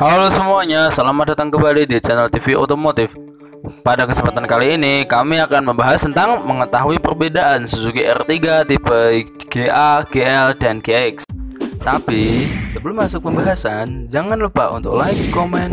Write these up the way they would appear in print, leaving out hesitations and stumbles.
Halo semuanya, selamat datang kembali di channel TV Otomotif. Pada kesempatan kali ini, kami akan membahas tentang mengetahui perbedaan Suzuki R3 tipe GA, GL, dan GX. Tapi, sebelum masuk pembahasan, jangan lupa untuk like, komen,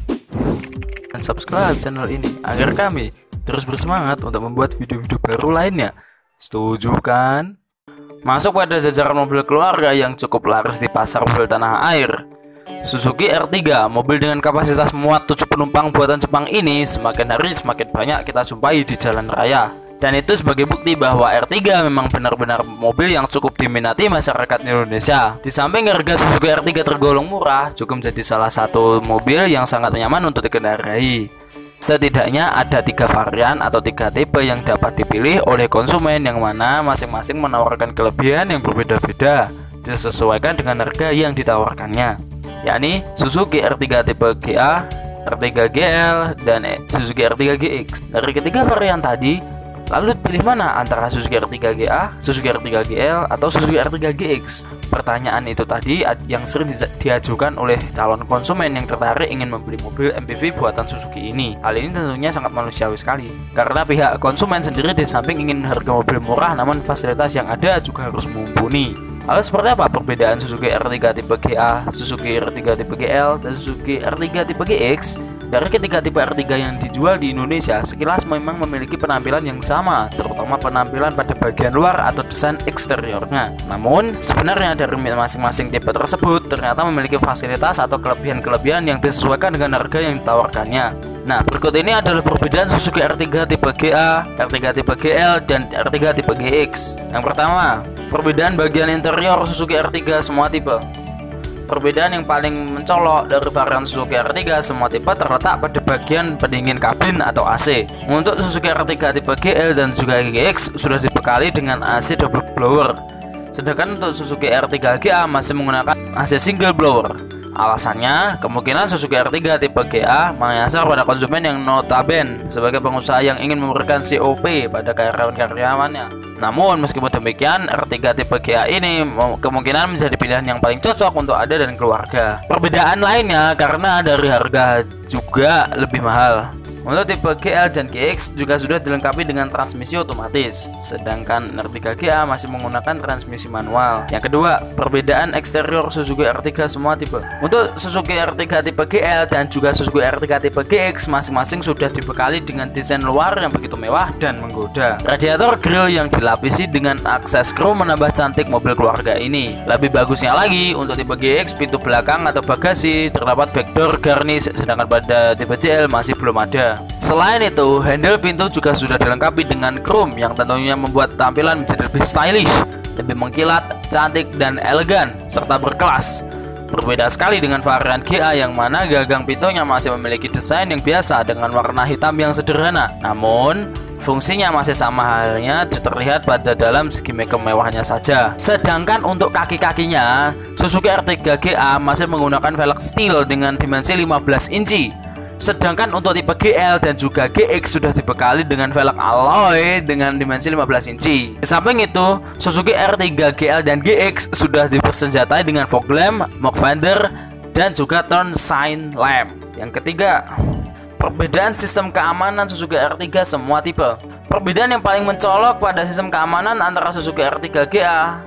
dan subscribe channel ini agar kami terus bersemangat untuk membuat video-video baru lainnya. Setuju kan? Masuk pada jajaran mobil keluarga yang cukup laris di pasar mobil tanah air. Suzuki R3, mobil dengan kapasitas muat 7 penumpang buatan Jepang ini semakin hari semakin banyak kita jumpai di jalan raya. Dan itu sebagai bukti bahwa R3 memang benar-benar mobil yang cukup diminati masyarakat Indonesia. Di samping harga Suzuki R3 tergolong murah, juga menjadi salah satu mobil yang sangat nyaman untuk dikendarai. Setidaknya ada 3 varian atau 3 tipe yang dapat dipilih oleh konsumen, yang mana masing-masing menawarkan kelebihan yang berbeda-beda disesuaikan dengan harga yang ditawarkannya, yakni Suzuki R3 tipe GA, R3 GL, dan Suzuki R3 GX. Dari ketiga varian tadi, lalu pilih mana antara Suzuki R3 GA, Suzuki R3 GL, atau Suzuki R3 GX? Pertanyaan itu tadi yang sering diajukan oleh calon konsumen yang tertarik ingin membeli mobil MPV buatan Suzuki ini. Hal ini tentunya sangat manusiawi sekali, karena pihak konsumen sendiri di samping ingin harga mobil murah, namun fasilitas yang ada juga harus mumpuni. Lalu seperti apa perbedaan Suzuki R3 tipe GA, Suzuki R3 tipe GL, dan Suzuki R3 tipe GX? Dari ketiga tipe R3 yang dijual di Indonesia, sekilas memang memiliki penampilan yang sama, terutama penampilan pada bagian luar atau desain eksteriornya. Namun, sebenarnya dari masing-masing tipe tersebut ternyata memiliki fasilitas atau kelebihan-kelebihan yang disesuaikan dengan harga yang ditawarkannya. Nah, berikut ini adalah perbedaan Suzuki R3 tipe GA, R3 tipe GL, dan R3 tipe GX. Yang pertama, perbedaan bagian interior Suzuki R3 semua tipe. Perbedaan yang paling mencolok dari varian Suzuki R3 semua tipe terletak pada bagian pendingin kabin atau AC. Untuk Suzuki R3 tipe GL dan juga GX sudah dibekali dengan AC double blower. Sedangkan untuk Suzuki R3 GA masih menggunakan AC single blower. Alasannya, kemungkinan Suzuki R3 tipe GA menyasar pada konsumen yang notabene sebagai pengusaha yang ingin memberikan COP pada karyawan-karyawannya. Namun, meskipun demikian, R3 tipe GA ini kemungkinan menjadi pilihan yang paling cocok untuk Anda dan keluarga. Perbedaan lainnya karena dari harga juga lebih mahal. Untuk tipe GL dan GX juga sudah dilengkapi dengan transmisi otomatis, sedangkan R3 GA masih menggunakan transmisi manual. Yang kedua, perbedaan eksterior Suzuki R3 semua tipe. Untuk Suzuki R3 tipe GL dan juga Suzuki R3 tipe GX masing-masing sudah dibekali dengan desain luar yang begitu mewah dan menggoda. Radiator grill yang dilapisi dengan akses krom menambah cantik mobil keluarga ini. Lebih bagusnya lagi, untuk tipe GX pintu belakang atau bagasi terdapat backdoor garnish, sedangkan pada tipe GL masih belum ada. Selain itu, handle pintu juga sudah dilengkapi dengan chrome yang tentunya membuat tampilan menjadi lebih stylish, lebih mengkilat, cantik, dan elegan, serta berkelas. Berbeda sekali dengan varian GA yang mana gagang pintunya masih memiliki desain yang biasa dengan warna hitam yang sederhana. Namun, fungsinya masih sama halnya terlihat pada dalam segi kemewahannya saja. Sedangkan untuk kaki-kakinya, Suzuki R3 GA masih menggunakan velg steel dengan dimensi 15 inci. Sedangkan untuk tipe GL dan juga GX sudah dibekali dengan velg alloy dengan dimensi 15 inci. Di samping itu, Suzuki R3 GL dan GX sudah dipersenjatai dengan fog lamp, mog fender, dan juga turn sign lamp. Yang ketiga, perbedaan sistem keamanan Suzuki R3 semua tipe. Perbedaan yang paling mencolok pada sistem keamanan antara Suzuki R3 GA,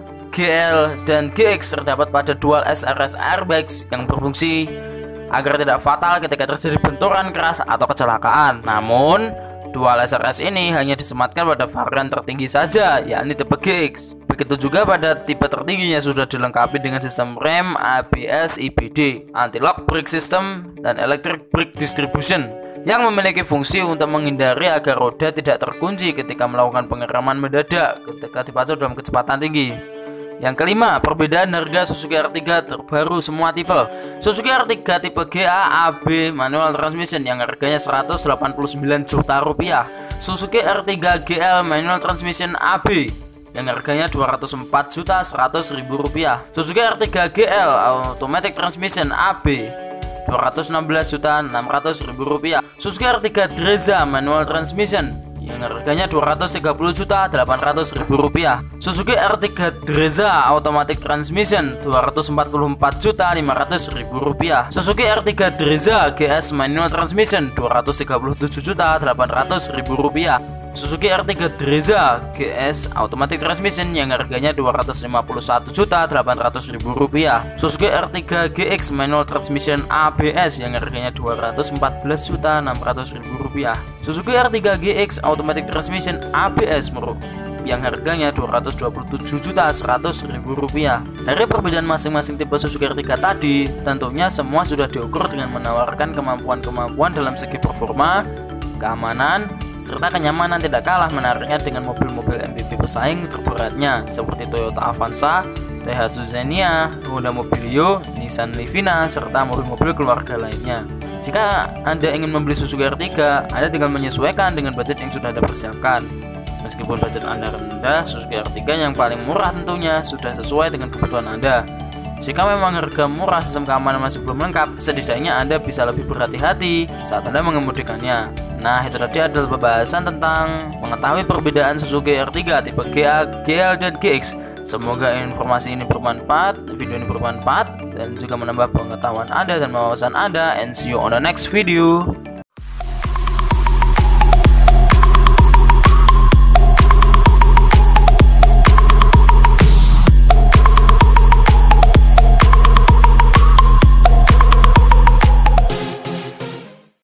GL, dan GX terdapat pada dual SRS airbags yang berfungsi agar tidak fatal ketika terjadi benturan keras atau kecelakaan. Namun, dual SRS ini hanya disematkan pada varian tertinggi saja, yakni tipe GX. Begitu juga pada tipe tertingginya sudah dilengkapi dengan sistem rem, ABS, EBD, anti-lock brake system, dan electric brake distribution yang memiliki fungsi untuk menghindari agar roda tidak terkunci ketika melakukan pengereman mendadak ketika dipacu dalam kecepatan tinggi. Yang kelima, perbedaan harga Suzuki R3 terbaru semua tipe. Suzuki R3 tipe GA AB manual transmission yang harganya 189 juta rupiah. Suzuki R3 GL manual transmission AB yang harganya 204 juta 100 ribu rupiah. Suzuki R3 GL automatic transmission AB 216 juta 600 ribu rupiah. Suzuki R3 Drezza manual transmission yang harganya Rp230.800.000. Suzuki R3 Drezza Automatic Transmission Rp244.500.000. Suzuki R3 Drezza GS Manual Transmission Rp237.800.000. Suzuki R3 Drezza GS Automatic Transmission yang harganya Rp251.800.000. Suzuki R3 GX Manual Transmission ABS yang harganya Rp214.600.000. Suzuki R3 GX Automatic Transmission ABS yang harganya Rp227.100.000. Dari perbedaan masing-masing tipe Suzuki R3 tadi, tentunya semua sudah diukur dengan menawarkan kemampuan-kemampuan dalam segi performa, keamanan, serta kenyamanan tidak kalah menariknya dengan mobil-mobil MPV pesaing terberatnya seperti Toyota Avanza, Daihatsu Xenia, Honda Mobilio, Nissan Livina, serta mobil-mobil keluarga lainnya. Jika Anda ingin membeli Suzuki R3, Anda tinggal menyesuaikan dengan budget yang sudah Anda persiapkan. Meskipun budget Anda rendah, Suzuki R3 yang paling murah tentunya sudah sesuai dengan kebutuhan Anda. Jika memang harga murah, sistem keamanan masih belum lengkap, setidaknya Anda bisa lebih berhati-hati saat Anda mengemudikannya. Nah, itu tadi adalah pembahasan tentang mengetahui perbedaan Suzuki R3 tipe GA, GL, dan GX. Semoga informasi ini bermanfaat, video ini bermanfaat, dan juga menambah pengetahuan Anda dan wawasan Anda. And see you on the next video.